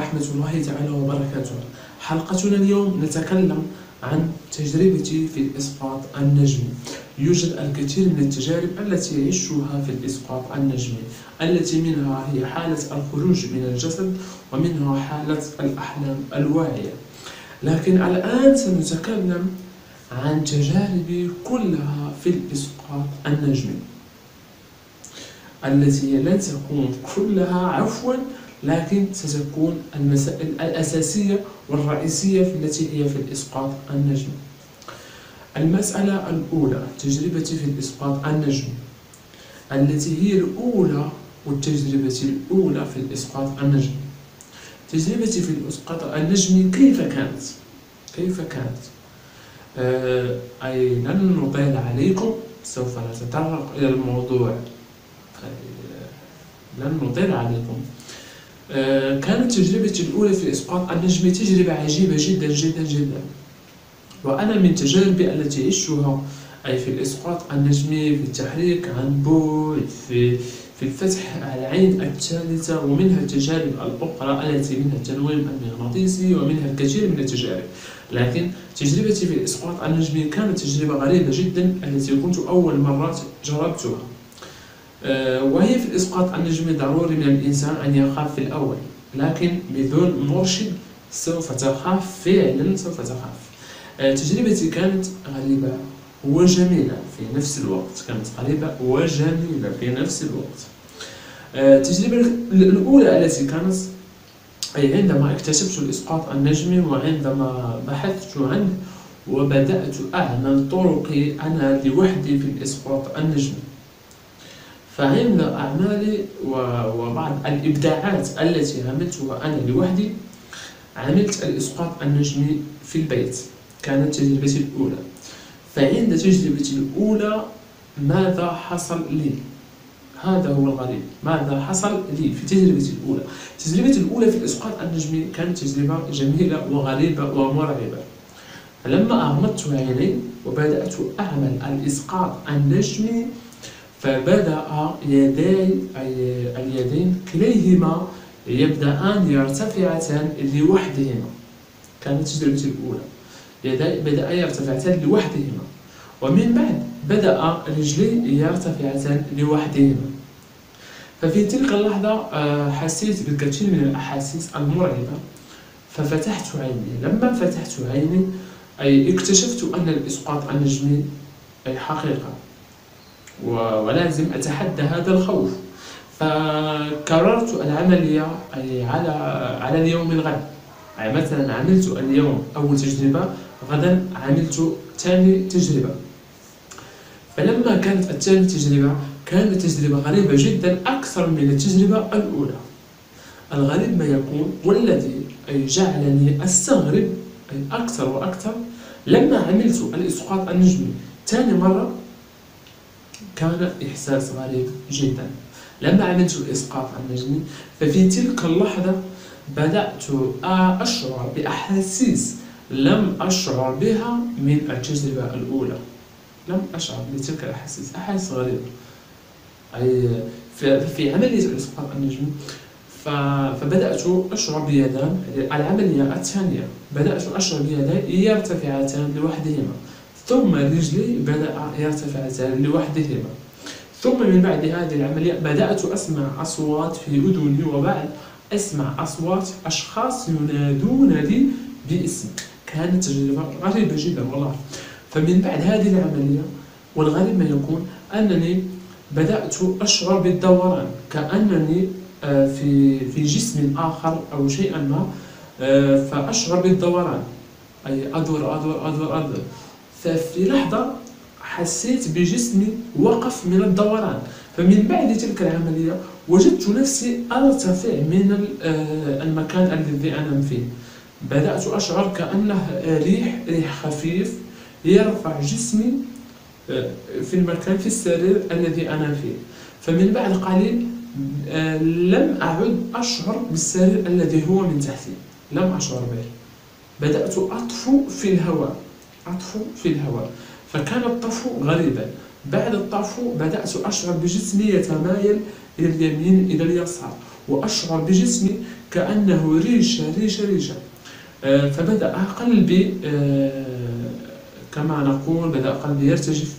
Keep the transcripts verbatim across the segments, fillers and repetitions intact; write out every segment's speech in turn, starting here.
ورحمة الله تعالى وبركاته. حلقتنا اليوم نتكلم عن تجربتي في الإسقاط النجمي. يوجد الكثير من التجارب التي يعيشها في الإسقاط النجمي، التي منها هي حالة الخروج من الجسد، ومنها حالة الأحلام الواعية. لكن الآن سنتكلم عن تجاربي كلها في الإسقاط النجمي، التي لن تكون كلها عفوا، لكن ستكون المسائل الأساسية والرئيسية في التي هي في الإسقاط النجمي. المسألة الأولى، تجربتي في الإسقاط النجمي، التي هي الأولى والتجربة الأولى في الإسقاط النجمي. تجربتي في الإسقاط النجمي كيف كانت؟ كيف كانت؟ آه أي لن نطيل عليكم، سوف نتطرق إلى الموضوع، لن نطيل عليكم. آه كانت تجربتي الأولى في الإسقاط النجمي تجربة عجيبة جدا جدا جدا، وأنا من تجاربي التي عشتها أي في الإسقاط النجمي في التحريك عن بعد، في في الفتح العين الثالثة، ومنها التجارب الأخرى التي منها التنويم المغناطيسي، ومنها الكثير من التجارب. لكن تجربتي في الإسقاط النجمي كانت تجربة غريبة جدا، التي كنت أول مرة جربتها. أه وهي في الإسقاط النجمي ضروري من الإنسان أن يخاف في الأول، لكن بدون مرشد سوف تخاف فعلا، سوف تخاف. أه تجربتي كانت غريبة وجميلة في نفس الوقت، كانت غريبة وجميلة في نفس الوقت. التجربة الأولى التي كانت أي عندما اكتشفت الإسقاط النجمي، وعندما بحثت عنه وبدأت أعمل طرقي أنا لوحدي في الإسقاط النجمي. فعند أعمالي وبعض الإبداعات التي عملتها أنا لوحدي، عملت الإسقاط النجمي في البيت. كانت تجربتي الأولى. فعند تجربتي الأولى ماذا حصل لي؟ هذا هو الغريب، ماذا حصل لي في تجربتي الأولى؟ تجربتي الأولى في الإسقاط النجمي كانت تجربة جميلة وغريبة ومرعبة. فلما أغمضت عيني وبدأت أعمل الإسقاط النجمي، فبدأ يداي أي اليدين كليهما يبدأان يرتفعان لوحدهما. كانت تجربتي الأولى، يداي بدأ يرتفعان لوحدهما، ومن بعد بدأ رجلي يرتفعان لوحدهما. ففي تلك اللحظة حسيت بالكثير من الأحاسيس المرعبة، ففتحت عيني. لما فتحت عيني أي اكتشفت أن الإسقاط النجمي أي حقيقة، ولازم أتحدى هذا الخوف. فكررت العملية أي على على اليوم الغد. أي مثلا عملت اليوم أول تجربة، غدا عملت ثاني تجربة. فلما كانت الثانية تجربة كانت تجربة غريبة جدا أكثر من التجربة الأولى. الغريب ما يكون والذي جعلني أستغرب أكثر وأكثر، لما عملت الإسقاط النجمي ثاني مرة كان إحساس غريب جدا. لما عملت الإسقاط النجمي ففي تلك اللحظة بدأت أشعر بأحاسيس لم أشعر بها من التجربة الأولى. لم أشعر بتلك الأحاسيس، أحاسيس غريبة. أي في عملية الإسقاط النجمي فبدأت أشعر بيدان، العملية الثانية بدأت أشعر بيداي يرتفعتان لوحدهما، ثم رجلي بدأ يرتفعتان لوحدهما. ثم من بعد هذه العملية بدأت أسمع أصوات في أذني، وبعد أسمع أصوات أشخاص ينادون لي باسم. كانت تجربة غريبة جدا والله. فمن بعد هذه العملية، والغريب ما يكون أنني بدأت أشعر بالدوران، كأنني في في جسم آخر أو شيئا ما، فأشعر بالدوران، أي أدور أدور أدور أدور. ففي لحظة حسيت بجسمي وقف من الدوران. فمن بعد تلك العملية وجدت نفسي أرتفع من المكان الذي أنام فيه. بدأت أشعر كأنه ريح ريح خفيف يرفع جسمي في المكان في السرير الذي أنا فيه. فمن بعد قليل لم أعد أشعر بالسرير الذي هو من تحتي، لم أشعر به. بدأت أطفو في الهواء، أطفو في الهواء. فكان الطفو غريبا. بعد الطفو بدأت أشعر بجسمي يتمايل إلى اليمين إلى اليسار، وأشعر بجسمي كأنه ريشة ريشة ريشة. آه فبدأ قلبي آه كما نقول بدأ قلبي يرتجف،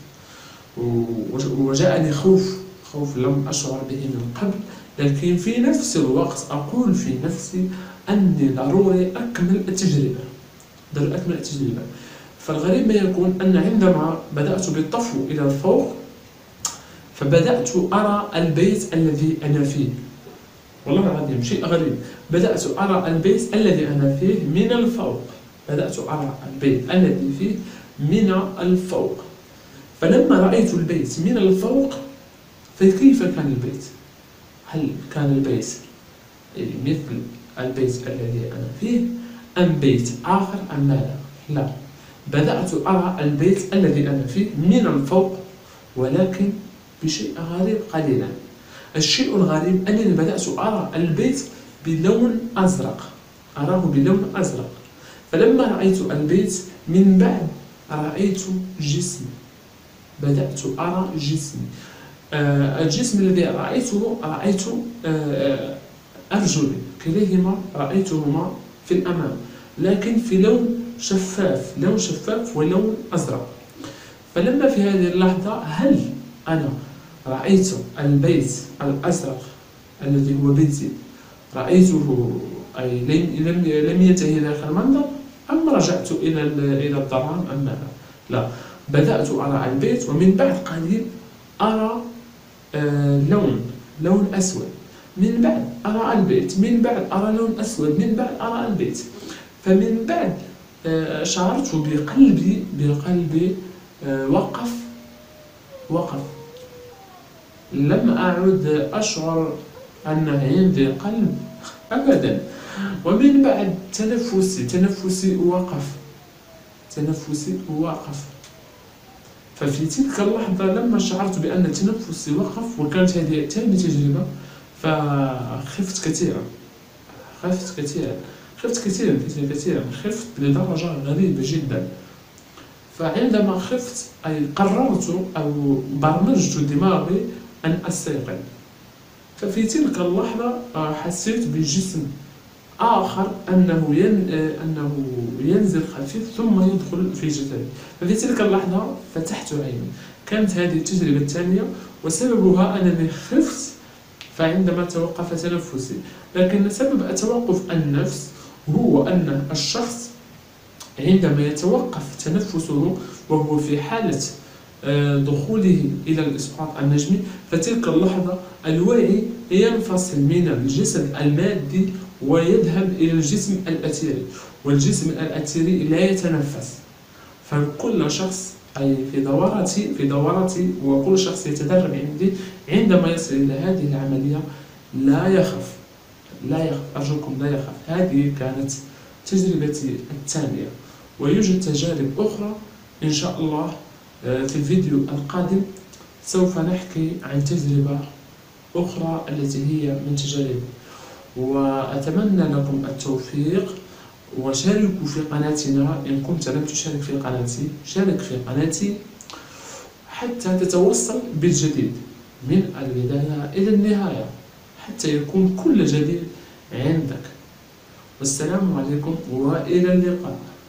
وجاءني خوف خوف لم أشعر به من قبل، لكن في نفس الوقت أقول في نفسي أني ضروري أكمل التجربة ضروري أكمل التجربة. فالغريب ما يكون أن عندما بدأت بالطفو إلى الفوق فبدأت أرى البيت الذي أنا فيه. والله العظيم شيء غريب، بدأت أرى البيت الذي أنا فيه من الفوق، بدأت أرى البيت الذي فيه من الفوق. فلما رأيت البيت من الفوق فكيف كان البيت؟ هل كان البيت مثل البيت الذي أنا فيه أم بيت آخر أم ماذا؟ لا، بدأت أرى البيت الذي أنا فيه من الفوق، ولكن بشيء غريب قليلا. الشيء الغريب أنني بدأت أرى البيت بلون أزرق، أراه بلون أزرق. فلما رأيت البيت من بعد رأيت جسم، بدأت أرى جسمي. آه الجسم الذي رأيته رأيت آه أرجلي كليهما رأيتهما في الأمام، لكن في لون شفاف، لون شفاف ولون أزرق. فلما في هذه اللحظة هل أنا رأيت البيت الأزرق الذي هو بيتي رأيته أي لم لم ينتهي ذاك المنظر أم رجعت إلى إلى الظلام أم ماذا؟ لا، بدأت أرى البيت ومن بعد قليل أرى آه لون لون أسود، من بعد أرى البيت، من بعد أرى لون أسود، من بعد أرى البيت. فمن بعد آه شعرت بقلبي بقلبي آه وقف وقف لم أعد أشعر أن عندي قلب أبدا. ومن بعد تنفسي تنفسي وقف تنفسي وقف ففي تلك اللحظة لما شعرت بأن تنفسي وقف، وكانت هذه ثاني تجربة، فخفت كثيرا خفت كثيرا خفت كثيرا كثيرا خفت لدرجة غريبة جدا. فعندما خفت أي قررت أو برمجت دماغي أن أستيقظ. ففي تلك اللحظة حسيت بجسم آخر أنه ين... أنه ينزل خفيف ثم يدخل في جسدي. ففي تلك اللحظة فتحت عيني. كانت هذه التجربة الثانية، وسببها أنني خفت فعندما توقف تنفسي. لكن سبب التوقف النفس هو أن الشخص عندما يتوقف تنفسه وهو في حالة دخوله إلى الإسقاط النجمي، فتلك اللحظة الوعي ينفصل من الجسد المادي ويذهب إلى الجسم الأثيري، والجسم الأثيري لا يتنفس. فكل شخص أي في دورتي في دورتي وكل شخص يتدرب عندي عندما يصل إلى هذه العملية لا يخف لا يخف أرجوكم لا يخف. هذه كانت تجربتي الثانية، ويوجد تجارب أخرى إن شاء الله. في الفيديو القادم سوف نحكي عن تجربة أخرى التي هي من تجاربي، وأتمنى لكم التوفيق. وشاركوا في قناتنا إن كنت لم تشارك في قناتي، شارك في قناتي حتى تتوصل بالجديد من البداية إلى النهاية، حتى يكون كل جديد عندك. والسلام عليكم وإلى اللقاء.